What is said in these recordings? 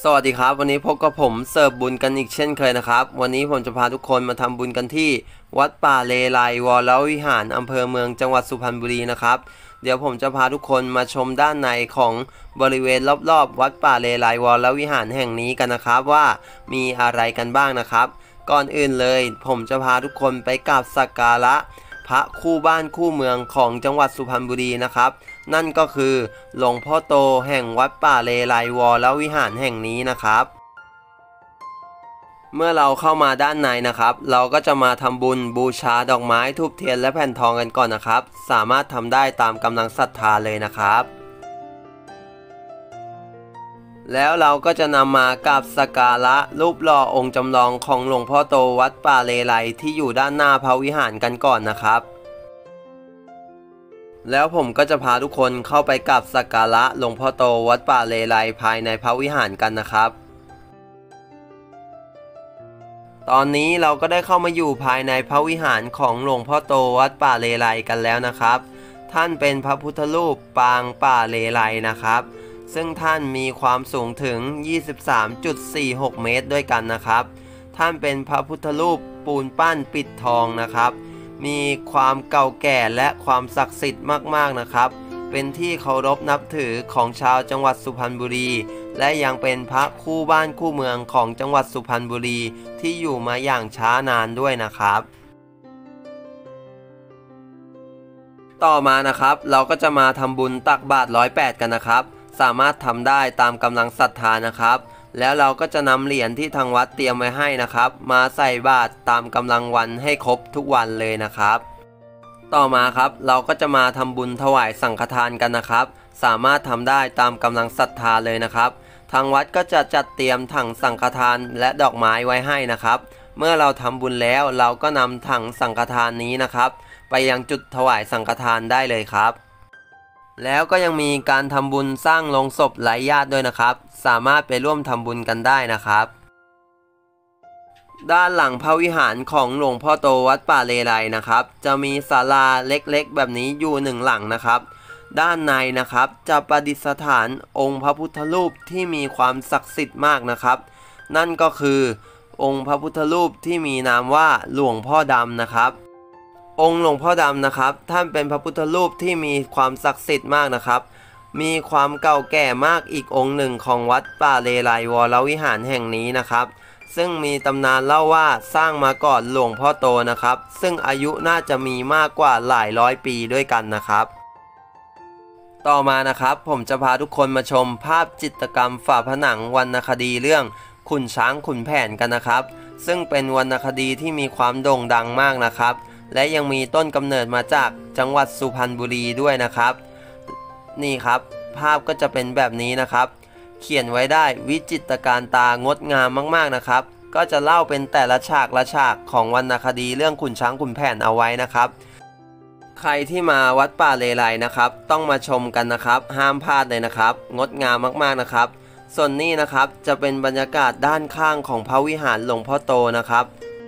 สวัสดีครับวันนี้พบกับผมเสิร์ฟบุญกันอีกเช่นเคยนะครับวันนี้ผมจะพาทุกคนมาทำบุญกันที่วัดป่าเลไลวรวิหารอำเภอเมืองจังหวัดสุพรรณบุรีนะครับเดี๋ยวผมจะพาทุกคนมาชมด้านในของบริเวณรอบๆวัดป่าเลไลวรวิหารแห่งนี้กันนะครับว่ามีอะไรกันบ้างนะครับก่อนอื่นเลยผมจะพาทุกคนไปกราบสักการะพระคู่บ้านคู่เมืองของจังหวัดสุพรรณบุรีนะครับนั่นก็คือหลวงพ่อโตแห่งวัดป่าเลไลวรวิหารแห่งนี้นะครับเมื่อเราเข้ามาด้านในนะครับเราก็จะมาทำบุญบูชาดอกไม้ธูปเทียนและแผ่นทองกันก่อนนะครับสามารถทำได้ตามกำลังศรัทธาเลยนะครับแล้วเราก็จะนำมากราบสักการะรูปหล่อองค์จำลองของหลวงพ่อโตวัดป่าเลไลที่อยู่ด้านหน้าพระวิหารกันก่อนนะครับแล้วผมก็จะพาทุกคนเข้าไปกราบสักการะหลวงพ่อโตวัดป่าเลไลภายในพระวิหารกันนะครับตอนนี้เราก็ได้เข้ามาอยู่ภายในพระวิหารของหลวงพ่อโตวัดป่าเลไลกันแล้วนะครับท่านเป็นพระพุทธรูปปางป่าเลไลนะครับซึ่งท่านมีความสูงถึง 23.46 เมตรด้วยกันนะครับท่านเป็นพระพุทธรูปปูนปั้นปิดทองนะครับมีความเก่าแก่และความศักดิ์สิทธิ์มากๆนะครับเป็นที่เคารพนับถือของชาวจังหวัดสุพรรณบุรีและยังเป็นพระคู่บ้านคู่เมืองของจังหวัดสุพรรณบุรีที่อยู่มาอย่างช้านานด้วยนะครับต่อมานะครับเราก็จะมาทำบุญตักบาตร108กันนะครับสามารถทำได้ตามกำลังศรัทธานะครับแล้วเราก็จะนำเหรียญที่ทางวัดเตรียมไว้ให้นะครับมาใส่บาตรตามกำลังวันให้ครบทุกวันเลยนะครับต่อมาครับเราก็จะมาทำบุญถวายสังฆทานกันนะครับสามารถทำได้ตามกำลังศรัทธาเลยนะครับทางวัดก็จะจัดเตรียมถังสังฆทานและดอกไม้ไว้ให้นะครับเมื่อเราทำบุญแล้วเราก็นำถังสังฆทานนี้นะครับไปยังจุดถวายสังฆทานได้เลยครับแล้วก็ยังมีการทำบุญสร้างโลงศพไร้ญาติด้วยนะครับสามารถไปร่วมทำบุญกันได้นะครับด้านหลังพระวิหารของหลวงพ่อโตวัดป่าเลไลนะครับจะมีศาลาเล็กๆแบบนี้อยู่หนึ่งหลังนะครับด้านในนะครับจะประดิษฐานองค์พระพุทธรูปที่มีความศักดิ์สิทธิ์มากนะครับนั่นก็คือองค์พระพุทธรูปที่มีนามว่าหลวงพ่อดำนะครับองค์หลวงพ่อดำนะครับท่านเป็นพระพุทธรูปที่มีความศักดิ์สิทธิ์มากนะครับมีความเก่าแก่มากอีกองค์หนึ่งของวัดป่าเลไลวรวิหารแห่งนี้นะครับซึ่งมีตำนานเล่าว่าสร้างมาก่อนหลวงพ่อโตนะครับซึ่งอายุน่าจะมีมากกว่าหลายร้อยปีด้วยกันนะครับต่อมานะครับผมจะพาทุกคนมาชมภาพจิตรกรรมฝาผนังวรรณคดีเรื่องขุนช้างขุนแผนกันนะครับซึ่งเป็นวรรณคดีที่มีความโด่งดังมากนะครับและยังมีต้นกำเนิดมาจากจังหวัดสุพรรณบุรีด้วยนะครับนี่ครับภาพก็จะเป็นแบบนี้นะครับเขียนไว้ได้วิจิตรการตางดงามมากๆนะครับก็จะเล่าเป็นแต่ละฉากละฉากของวรรณคดีเรื่องขุนช้างขุนแผนเอาไว้นะครับใครที่มาวัดป่าเลไลนะครับต้องมาชมกันนะครับห้ามพลาดเลยนะครับงดงามมากๆนะครับส่วนนี้นะครับจะเป็นบรรยากาศด้านข้างของพระวิหารหลวงพ่อโตนะครับ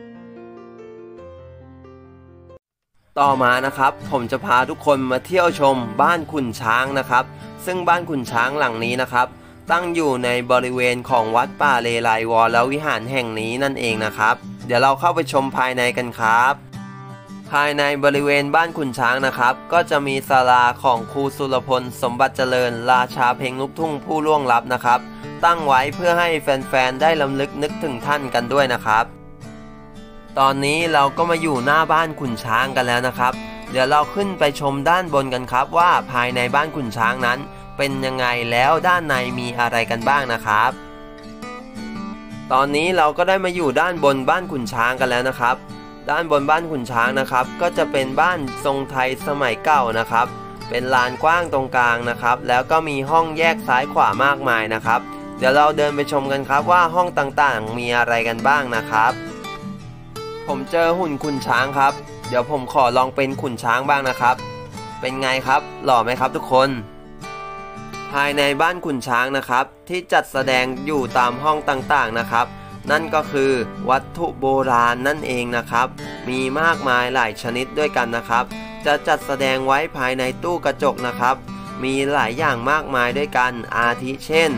ต่อมานะครับผมจะพาทุกคนมาเที่ยวชมบ้านขุนช้างนะครับซึ่งบ้านขุนช้างหลังนี้นะครับตั้งอยู่ในบริเวณของวัดป่าเลไลวรวิหารแห่งนี้นั่นเองนะครับเดี๋ยวเราเข้าไปชมภายในกันครับภายในบริเวณบ้านขุนช้างนะครับก็จะมีศาลาของครูสุรพลสมบัติเจริญราชาเพลงลูกทุ่งผู้ล่วงลับนะครับตั้งไว้เพื่อให้แฟนๆได้รำลึกนึกถึงท่านกันด้วยนะครับตอนนี้เราก็มาอยู่หน้าบ้านขุนช้างกันแล้วนะครับเดี๋ยวเราขึ้นไปชมด้านบนกันครับว่าภายในบ้านขุนช้างนั้นเป็นยังไงแล้วด้านในมีอะไรกันบ้างนะครับตอนนี้เราก็ได้มาอยู่ด้านบนบ้านขุนช้างกันแล้วนะครับด้านบนบ้านขุนช้างนะครับก็จะเป็นบ้านทรงไทยสมัยเก่านะครับเป็นลานกว้างตรงกลางนะครับแล้วก็มีห้องแยกซ้ายขวามากมายนะครับเดี๋ยวเราเดินไปชมกันครับว่าห้องต่างๆมีอะไรกันบ้างนะครับผมเจอหุ่นขุนช้างครับเดี๋ยวผมขอลองเป็นขุนช้างบ้างนะครับเป็นไงครับหล่อไหมครับทุกคนภายในบ้านขุนช้างนะครับที่จัดแสดงอยู่ตามห้องต่างๆนะครับนั่นก็คือวัตถุโบราณนั่นเองนะครับมีมากมายหลายชนิดด้วยกันนะครับจะจัดแสดงไว้ภายในตู้กระจกนะครับมีหลายอย่างมากมายด้วยกันอาทิเช่น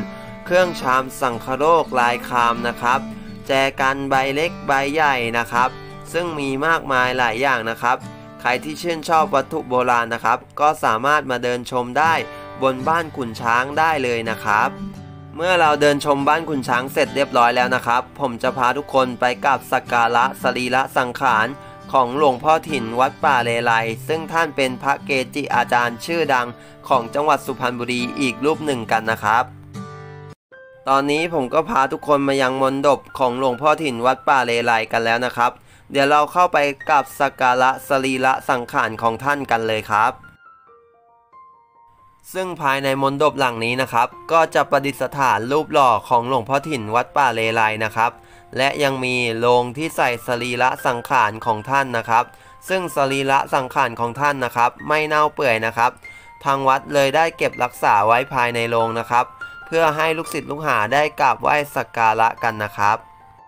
เครื่องชามสังคโลกลายคามนะครับแจกันใบเล็กใบใหญ่นะครับซึ่งมีมากมายหลายอย่างนะครับใครที่ชื่นชอบวัตถุโบราณนะครับก็สามารถมาเดินชมได้บนบ้านขุนช้างได้เลยนะครับเมื่อเราเดินชมบ้านขุนช้างเสร็จเรียบร้อยแล้วนะครับผมจะพาทุกคนไปกราบสักการะสรีระสังขารของหลวงพ่อถิ่นวัดป่าเลไลซึ่งท่านเป็นพระเกจิอาจารย์ชื่อดังของจังหวัดสุพรรณบุรีอีกรูปหนึ่งกันนะครับตอนนี้ผมก็พาทุกคนมายังมณฑปของหลวงพ่อถิ่นวัดป่าเลไลกันแล้วนะครับเดี๋ยวเราเข้าไปกราบสักการะสรีระสังขารของท่านกันเลยครับซึ่งภายในมณฑปหลังนี้นะครับก็จะประดิษฐานรูปหล่อของหลวงพ่อถิ่นวัดป่าเลไลนะครับและยังมีโลงที่ใส่สรีระสังขารของท่านนะครับซึ่งสรีระสังขารของท่านนะครับไม่เน่าเปื่อยนะครับทางวัดเลยได้เก็บรักษาไว้ภายในโลงนะครับเพื่อให้ลูกศิษย์ลูกหาได้กราบไหว้สักการะกันนะครับ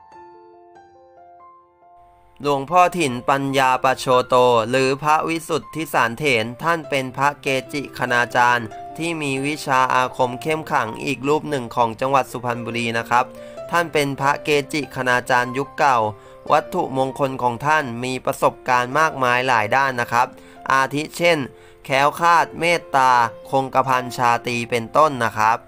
หลวงพ่อถิ่นปัญญาปโชโตหรือพระวิสุทธิสารเถรท่านเป็นพระเกจิคณาจารย์ที่มีวิชาอาคมเข้มขลังอีกรูปหนึ่งของจังหวัดสุพรรณบุรีนะครับท่านเป็นพระเกจิคณาจารย์ยุคเก่าวัตถุมงคลของท่านมีประสบการณ์มากมายหลายด้านนะครับอาทิเช่นแคล้วคลาดเมตตาคงกระพันชาตรีเป็นต้นนะครับ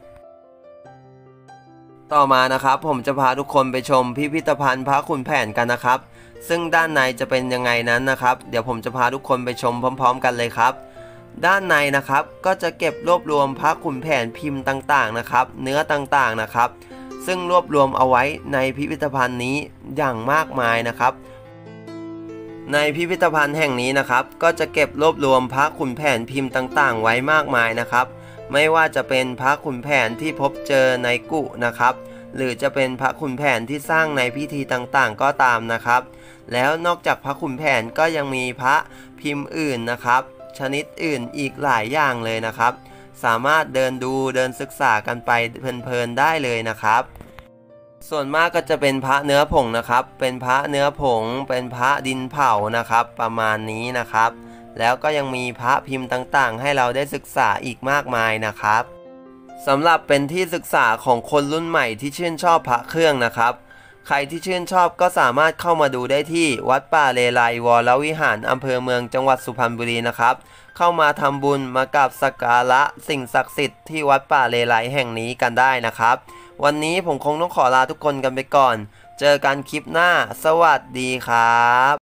ต่อมานะครับผมจะพาทุกคนไปชมพิพิธภัณฑ์พระขุนแผนกันนะครับซึ่งด้านในจะเป็นยังไงนั้นนะครับเดี๋ยวผมจะพาทุกคนไปชมพร้อมๆกันเลยครับด้านในนะครับก็จะเก็บรวบรวมพระขุนแผนพิมพ์ต่างๆนะครับเนื้อต่างๆนะครับซึ่งรวบรวมเอาไว้ในพิพิธภัณฑ์นี้อย่างมากมายนะครับในพิพิธภัณฑ์แห่งนี้นะครับก็จะเก็บรวบรวมพระขุนแผนพิมพ์ต่างๆไว้มากมายนะครับไม่ว่าจะเป็นพระขุนแผนที่พบเจอในกุนะครับหรือจะเป็นพระขุนแผนที่สร้างในพิธีต่างๆก็ตามนะครับแล้วนอกจากพระขุนแผนก็ยังมีพระพิมพ์อื่นนะครับชนิดอื่นอีกหลายอย่างเลยนะครับสามารถเดินดูเดินศึกษากันไปเพลินๆได้เลยนะครับส่วนมากก็จะเป็นพระเนื้อผงนะครับเป็นพระเนื้อผงเป็นพระดินเผานะครับประมาณนี้นะครับแล้วก็ยังมีพระพิมพ์ต่างๆให้เราได้ศึกษาอีกมากมายนะครับสำหรับเป็นที่ศึกษาของคนรุ่นใหม่ที่ชื่นชอบพระเครื่องนะครับใครที่ชื่นชอบก็สามารถเข้ามาดูได้ที่วัดป่าเลไลวรวิหารอำเภอเมืองจังหวัดสุพรรณบุรีนะครับเข้ามาทำบุญมากราบสักการะสิ่งศักดิ์สิทธิ์ที่วัดป่าเลไลแห่งนี้กันได้นะครับวันนี้ผมคงต้องขอลาทุกคนกันไปก่อนเจอกันคลิปหน้าสวัสดีครับ